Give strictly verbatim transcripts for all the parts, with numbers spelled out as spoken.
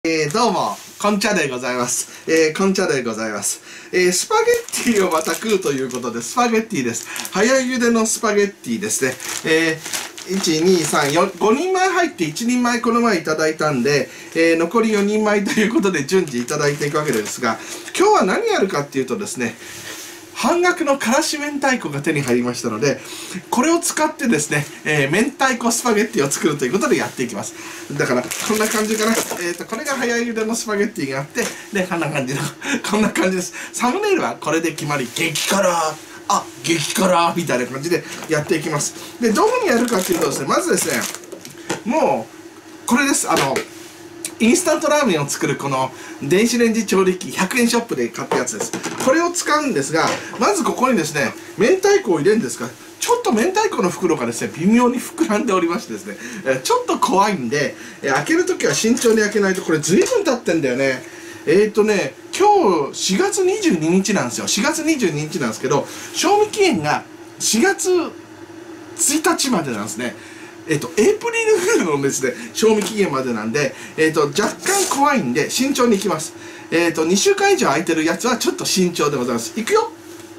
えー、どうも、こんちゃでございます。えー、こんちゃでございます。えー、スパゲッティをまた食うということで、スパゲッティです。早茹でのスパゲッティですね。えー、いち、に、さん、よん、ごにんまえ入っていちにんまえこの前いただいたんで、えー、残りよにんまえということで順次いただいていくわけですが、今日は何やるかっていうとですね、半額のからし明太子が手に入りましたので、これを使ってですね、えー、明太子スパゲッティを作るということでやっていきます。だから、こんな感じかな。えっと、これが早茹でのスパゲッティがあって、で、こんな感じの、こんな感じです。サムネイルはこれで決まり、激辛あ、激辛みたいな感じでやっていきます。で、どういうふうにやるかっていうとですね、まずですね、もう、これです。あの、インスタントラーメンを作るこの電子レンジ調理器、ひゃくえんショップで買ったやつです。これを使うんですが、まずここにですね、明太子を入れるんですが、ちょっと明太子の袋がですね、微妙に膨らんでおりましてですね、ちょっと怖いんで、開けるときは慎重に開けないと、これ随分経ってんだよね。えーとね、今日しがつにじゅうににちなんですよ。しがつにじゅうににちなんですけど、賞味期限がしがつついたちまでなんですね。えっと、エイプリルフールのですね、賞味期限までなんで、えっと、若干怖いんで、慎重にいきます。えっと、にしゅうかん以上空いてるやつはちょっと慎重でございます。いくよ。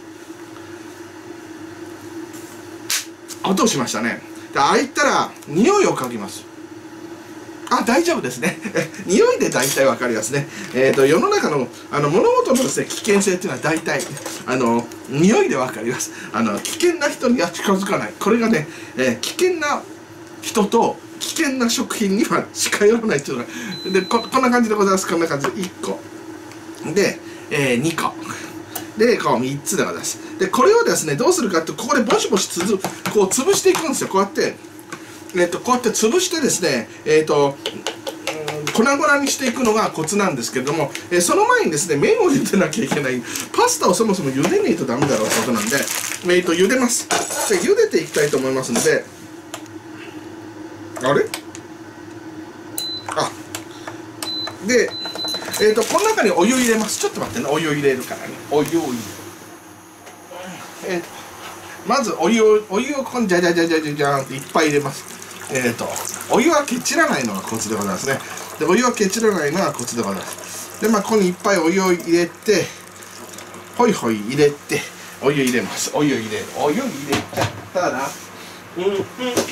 音をしましたね。で、開いたら、匂いを嗅ぎます。あ、大丈夫ですね。匂いで大体わかりますね。えっと、世の中の、あの、物事のですね、危険性っていうのは大体、あの、匂いでわかります。あの、危険な人には近づかない。これがね、えー、危険な人と危険な食品には近寄らないっていうのがで こ, こんな感じでございます。こんな感じでいっこで、えー、にこでこうみっつでございます。でこれをですねどうするかってここでボシボシつぶこう潰していくんですよ。こうやって、えー、とこうやって潰してですねえっ、ー、と粉々にしていくのがコツなんですけれども、えー、その前にですね麺を茹でなきゃいけない。パスタをそもそも茹でないとダメだろうってことなんで、えー、と茹でます。で茹でていきたいと思いますので、あれあで、えーと、この中にお湯入れます。ちょっと待ってね、お湯入れるからね。お湯を入れる。えーと、まずお湯を、お湯をここにじゃじゃじゃじゃじゃじゃーんっていっぱい入れます。えーと、お湯はケチらないのがコツでございますね。で、お湯はケチらないのがコツでございます。で、まあ、ここにいっぱいお湯を入れて、ほいほい入れて、お湯入れます。お湯入れる。お湯入れちゃったら、うんうんうん。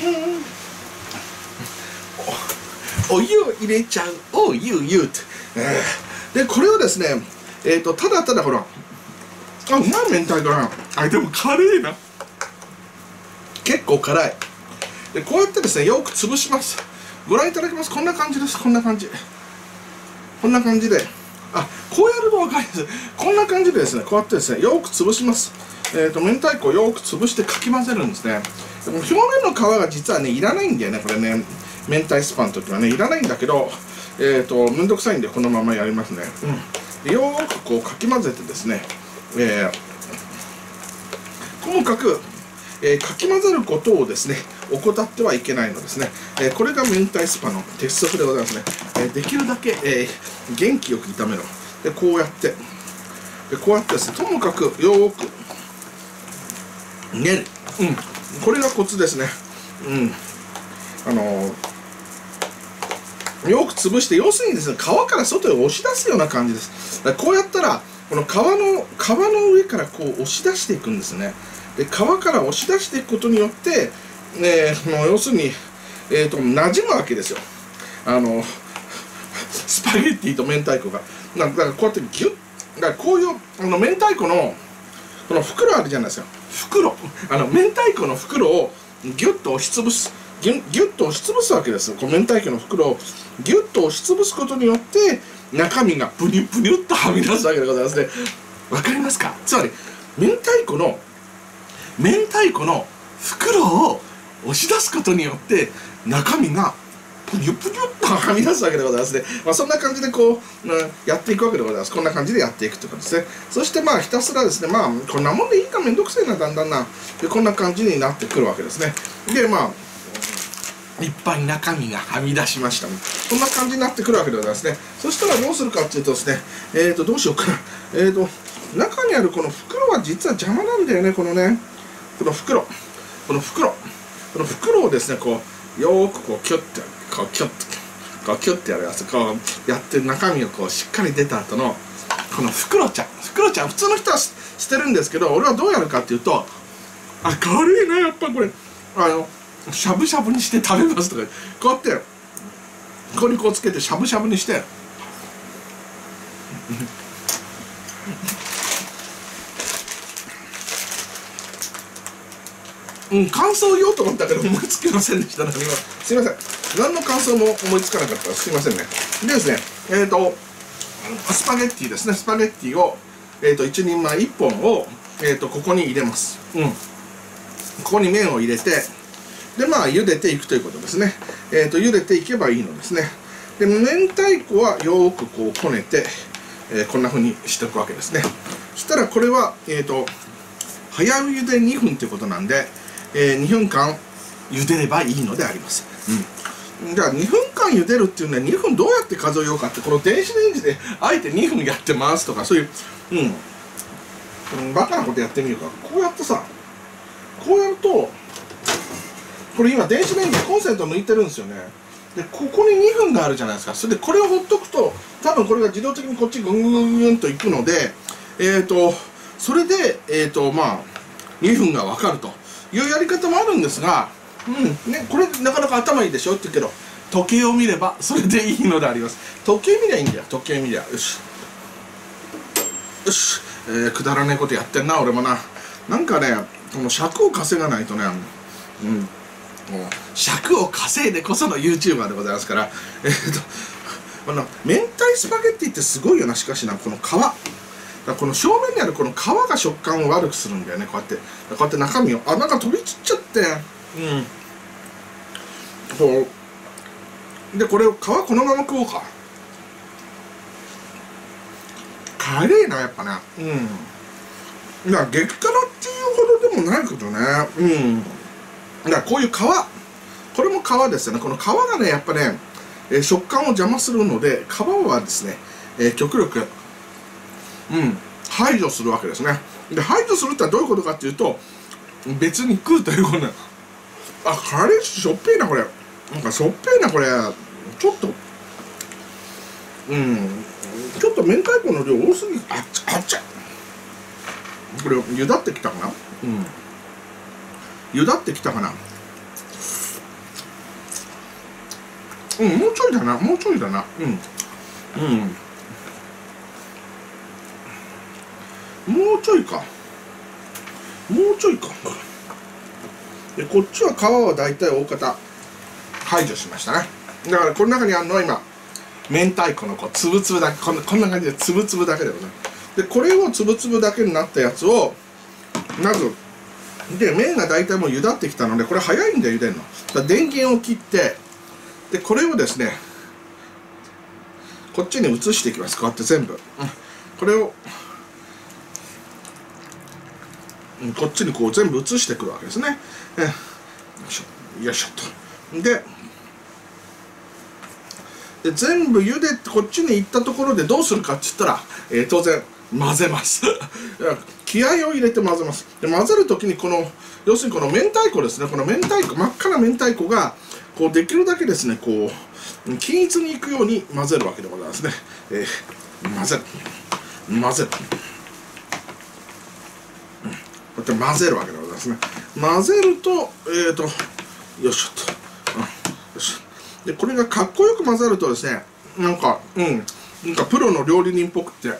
お湯を入れちゃう。お湯湯って、えー、でこれをですねえっ、ー、とただただほらあうまい明太子なあでも辛いな結構辛いでこうやってですねよく潰します。ご覧いただきます。こんな感じです。こんな感じこんな感じであこうやると分かります。こんな感じでですねこうやってですねよく潰します。えっ、ー、と明太子をよく潰してかき混ぜるんですね。でも表面の皮が実はねいらないんだよねこれね。明太スパの時はねいらないんだけど、えーとめんどくさいんでこのままやりますね。うん、でよーくこうかき混ぜてですね、えー、ともかく、えー、かき混ぜることをですね怠ってはいけないのですね。えー、これが明太スパの鉄則でございますね。えー、できるだけ、えー、元気よく炒めろ。でこうやってでこうやってですねともかくよーく練る。うん、これがコツですね。うんあのーよく潰して、要するにですね、皮から外へ押し出すような感じです。だからこうやったら、この皮の、皮の上からこう押し出していくんですね。で、皮から押し出していくことによって、ね、もう要するに、えっと、馴染むわけですよ。あの、スパゲッティと明太子が。だからこうやってギュッ、だからこういう、あの、明太子の、この袋あるじゃないですか。袋。あの、明太子の袋をギュッと押しつぶす。ギュッ、ギュッと押しつぶすわけです。この明太子の袋をギュッと押しつぶすことによって中身がプニュプニュっとはみ出すわけでございますね。わかりますか？つまり明太子の明太子の袋を押し出すことによって中身がプニュプニュっとはみ出すわけでございますね。まあ、そんな感じでこう、うん、やっていくわけでございます。こんな感じでやっていくということですね。そしてまあひたすらですねまあこんなもんでいいかめんどくせえなだんだんなでこんな感じになってくるわけですね。でまあいっぱい中身がはみ出しました。こんな感じになってくるわけでございますね。そしたらどうするかっていうとですね、えーと、どうしようかな。えーと、中にあるこの袋は実は邪魔なんだよね、このね。この袋。この袋。この袋をですね、こう、よーくこう、キュッて、こう、キュッて。 こうキュッてやるやつ、こうやって中身をこうしっかり出た後のこの袋ちゃん、袋ちゃん普通の人は捨てるんですけど、俺はどうやるかっていうと、あ、軽いなやっぱこれ、あのしゃぶしゃぶにして食べますとか、こうやってここにこうつけてしゃぶしゃぶにしてうん、感想を言おうと思ったけど思いつきませんでした。何もすいません、何の感想も思いつかなかったらすいませんね。でですね、えっ、ー、とスパゲッティですね、スパゲッティを、えー、といちにんまえいっぽんを、えー、とここに入れます。うん、ここに麺を入れて、でまあ茹でていくということですね。えー、と茹でていけばいいのですね。で明太子はよーくこうこねて、えー、こんな風にしておくわけですね。そしたらこれは、えー、と早茹でにふんということなんで、えー、にふんかん茹でればいいのであります。うん、じゃあにふんかん茹でるっていうのはにふんどうやって数えようかって、この電子レンジであえてにふんやって回すとか、そういう、うん、バカなことやってみるか。こうやってさ、こうやると、これ今電子レンジコンセント抜いてるんですよね。でここににふんがあるじゃないですか。それでこれをほっとくと多分これが自動的にこっちぐんぐんぐんぐんといくので、えっとそれでえっとまあにふんが分かるというやり方もあるんですが、うんね、これなかなか頭いいでしょって言うけど、時計を見ればそれでいいのであります。時計見りゃいいんだよ、時計見りゃ。よしよし、えー、くだらないことやってんな俺もな。なんかね、この尺を稼がないとね、うん、もう尺を稼いでこその YouTuber でございますから、えー、とこの明太スパゲッティってすごいよな。しかしな、この皮、この正面にあるこの皮が食感を悪くするんだよね。こうやってこうやって中身を、あ、なんか飛び散っちゃって、うんこうでこれを皮このまま食おうか。カレーなやっぱね。うん、いや激辛っていうほどでもないけどね。うん、だからこういう皮、これも皮ですよね。この皮がねやっぱね、えー、食感を邪魔するので、皮はですね、えー、極力うん排除するわけですね。で排除するってのはどういうことかっていうと、別に食うということね。あ、カレーしょっぺいなこれ。なんかしょっぺいなこれ。ちょっとうんちょっと明太子の量多すぎ、あっちあっちゃこれ茹だってきたかな。うん茹だってきたかな。うん、もうちょいだな、もうちょいだな。うんうんもうちょいか、もうちょいか。でこっちは皮は大体大方排除しましたね。だからこの中にあるのは今明太子のこうつぶつぶだけ、こんなこんな感じでつぶつぶだけでございます。でこれをつぶつぶだけになったやつをまず、で麺が大体もう茹だってきたので、これ早いんだよ茹でるの。だ電源を切って、でこれをですねこっちに移していきます。こうやって全部、うん、これを、うん、こっちにこう全部移してくるわけですね。えよいしょよいしょと。でで全部茹でてこっちに行ったところでどうするかって言ったら、えー、当然混ぜます気合を入れて混ぜます。で混ぜる時にこの要するにこの明太子ですね、この明太子、真っ赤な明太子がこうできるだけですねこう均一にいくように混ぜるわけでございますね。えー、混ぜる混ぜる、うん、こうやって混ぜるわけでございますね。混ぜるとえっ、ー、とよいしょっと、うん、よしでこれがかっこよく混ざるとですね、なんかうんなんかプロの料理人っぽくて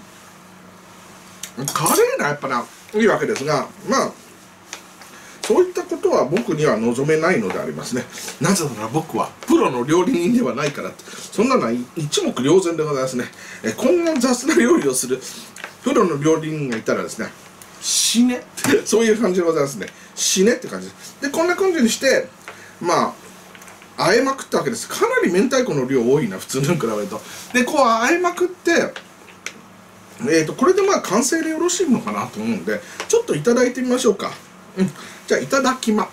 カレーなやっぱないいわけですが、まあそういったことは僕には望めないのでありますね。なぜなら僕はプロの料理人ではないからって。そんなのは一目瞭然でございますね。えこんな雑な料理をするプロの料理人がいたらですね、死ねそういう感じでございますね。死ねって感じです。でこんな感じにしてまあ和えまくったわけです。かなり明太子の量多いな、普通のに比べると。でこう和えまくって、えーとこれでまあ完成でよろしいのかなと思うんで、ちょっといただいてみましょうか。うん、じゃあいただきます。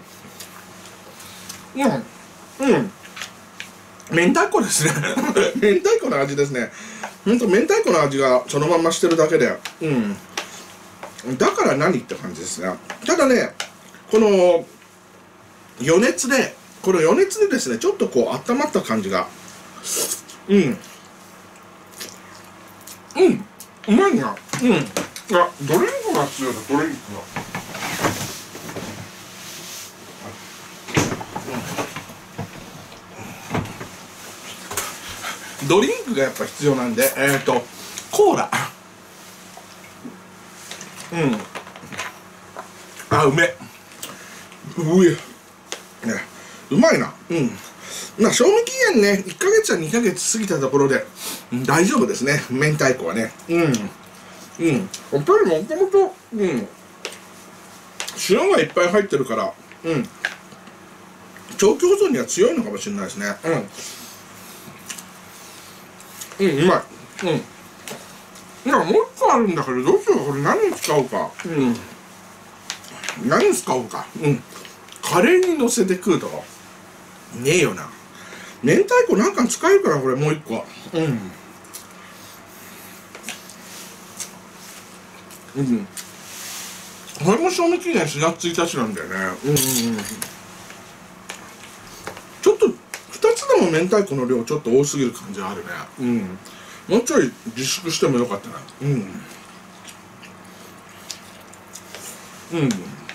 うんうんうん明太子ですね明太子の味ですね。ほんと明太子の味がそのまましてるだけで、うんだから何って感じですね。ただねこの余熱でこの余熱でですねちょっとこう温まった感じがうんうんうまいな。うんあドリンクが必要だ。ドリンクがドリンクがやっぱ必要なんで、えっとコーラ。うんあうめえうえねうまいな。うんまあ賞味期限ねいっかげつやにかげつ過ぎたところで、うん、大丈夫ですね明太子はね。うんうんやっぱりもともとうん塩がいっぱい入ってるからうん長期保存には強いのかもしれないですね。うんうんうまい。うんいやもう一個あるんだけどどうしようこれ何に使おうか。うん何に使おうか。うんカレーにのせて食うとねえよな。明太子なんか使えるからこれもう一個。うんうんこれも賞味期限しがつついたちなんだよね。うんうんうんちょっとふたつでも明太子の量ちょっと多すぎる感じがあるね。うんもうちょい自粛してもよかったな。うんうん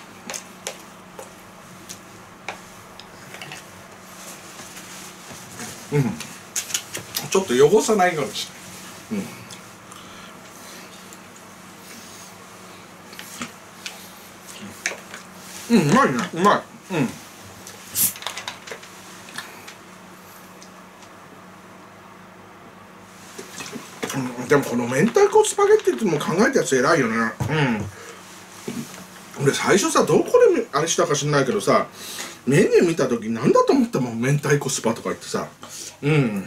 うんちょっと汚さないようにしてうんうんうまいねうまい。うんうん、でもこの明太子スパゲッティっても考えたやつ偉いよね。うん俺最初さどこであれしたか知んないけどさメニュー見た時なんだと思ったもん明太子スパとか言ってさうん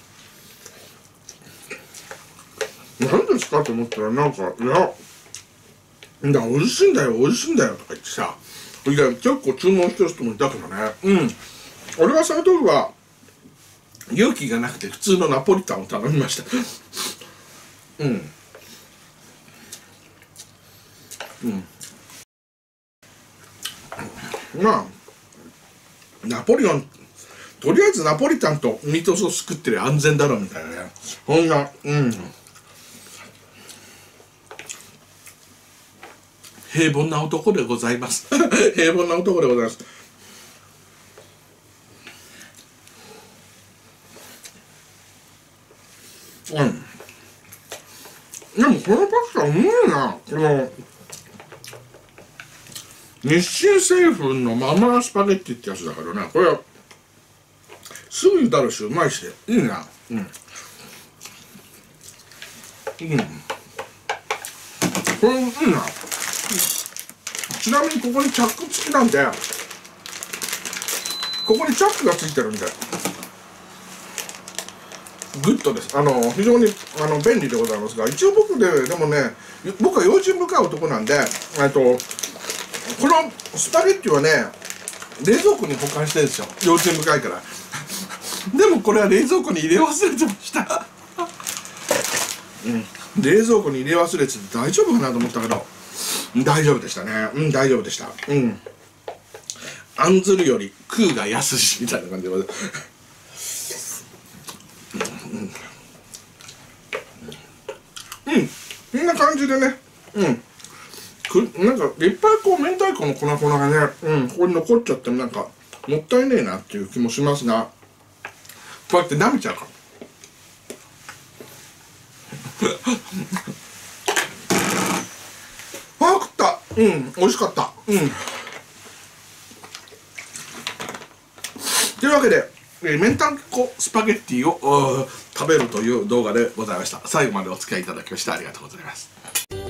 何ですかと思ったらなんかいやだ美味しいんだよ美味しいんだよとか言ってさいや結構注文してる人もいたけどね。うん俺はその時は勇気がなくて普通のナポリタンを頼みましたうんうんまあナポリオンとりあえずナポリタンとミートソース作ってりゃ安全だろみたいなねそんなうん平凡な男でございます平凡な男でございます。うんでもこのパスタうまいな。この日清製粉のママスパゲッティってやつだからねこれすぐ茹だるしうまいしいいな。うんうんこれいいな。ちなみにここにチャック付きなんでここにチャックが付いてるんでグッドです。あの非常にあの便利でございますが一応僕ででもね僕は用心深い男なんでえっとこのスパゲッティはね冷蔵庫に保管してるんですよ用心深いからでもこれは冷蔵庫に入れ忘れてましたうん冷蔵庫に入れ忘れてて大丈夫かなと思ったけど大丈夫でしたね。うん大丈夫でした。うん案ずるより食うが安しみたいな感じでうんこんな感じでねうんくなんかいっぱいこう明太子の粉々がねうんここに残っちゃってなんかもったいねえなっていう気もしますがこうやって舐めちゃうからあー食ったうん美味しかったうんというわけで、えー、明太子スパゲッティを食べるという動画でございました。最後までお付き合いいただきましてありがとうございます。